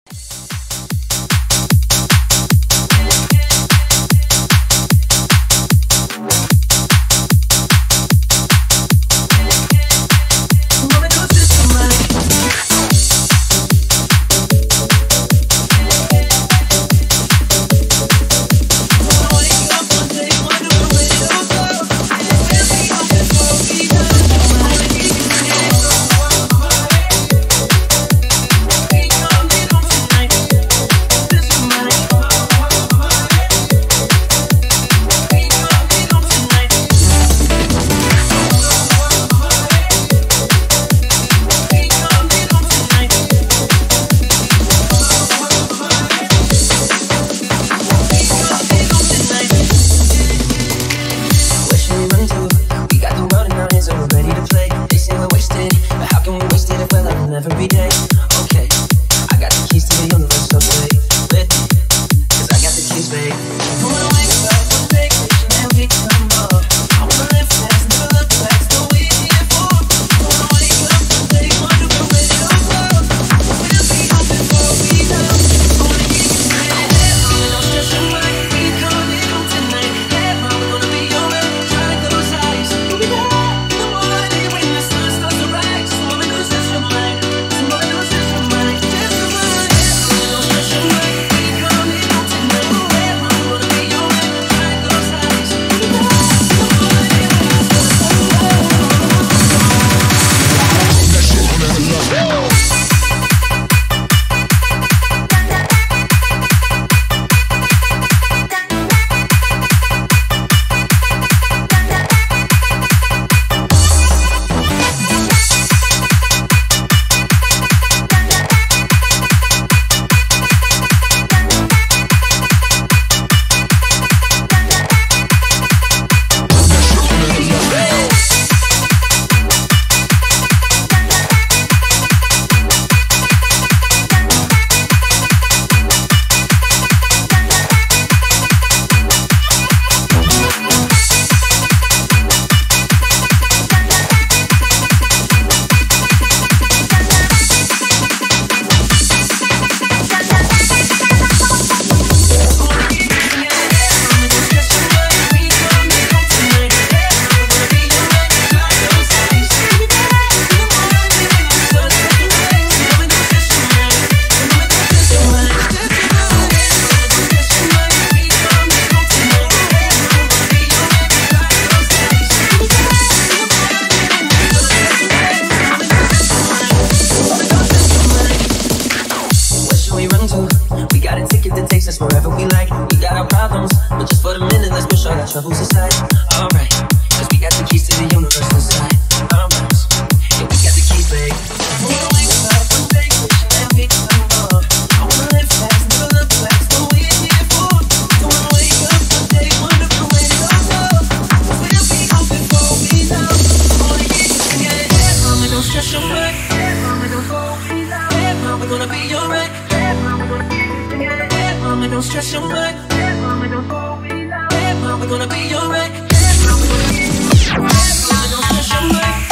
Every day, okay. I got the keys to the universe, so play with me, 'cause I got the keys, babe. I wanna wake up one vacation and we come up. I wanna live fast, never look back, that's what we're here for. I wanna wake up one day, wonder where we'll go. We'll be home before we know. I wanna give you straight, no stress and work. We coming home tonight. Hey, mom, we're gonna be alright. Try those eyes, we'll be there in the morning when the sun starts to rise. So I'm gonna stress your mind. Wherever we like, we got our problems, but just for the minute, let's push all our troubles aside. Alright, 'cause we got the keys to the universe inside our minds. Yeah, we got the keys, babe. I wanna wake up one day, and we come up. I wanna live fast, never look back, that's what we're here for. I wanna wake up one day, wonder where we'll go. We'll be home before we know. I wanna get you in your head, mama, don't stress your mind. Mama, don't go without. Mama, gonna be alright. Mama, don't stress your mind. Mama, don't go without. Mama, gonna be alright. Mama, don't stress your mind.